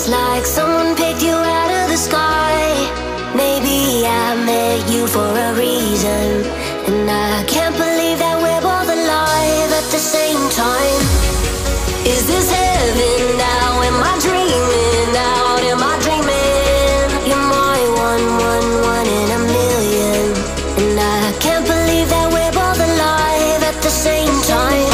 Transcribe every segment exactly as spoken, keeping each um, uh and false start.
It's like someone picked you out of the sky. Maybe I met you for a reason, and I can't believe that we're both alive at the same time. Is this heaven now? Am I dreaming out? Am I dreaming? You're my one, one, one in a million, and I can't believe that we're both alive at the same time.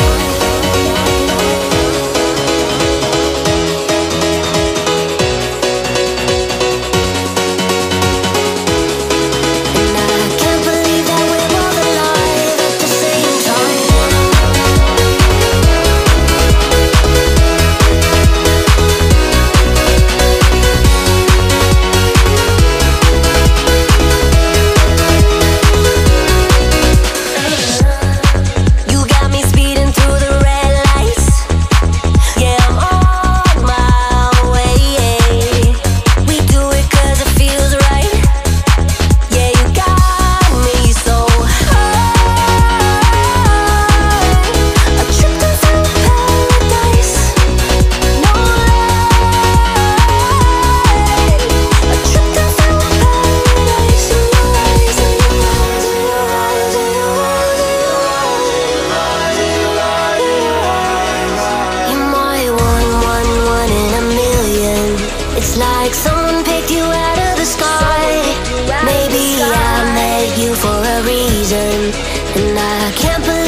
Like someone picked you out of the sky. Maybe I met you for a reason, and I can't believe